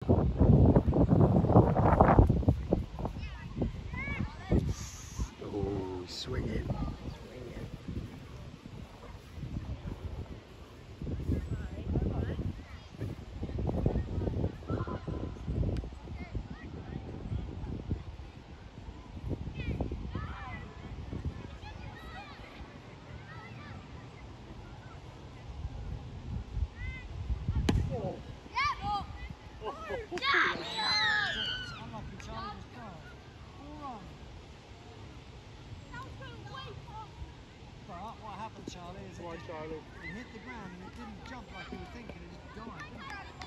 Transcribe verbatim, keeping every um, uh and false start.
Oh, swing it. But what happened, Charlie, is it, Why, just, Charlie? it hit the ground and it didn't jump like you were thinking, it just died, didn't it?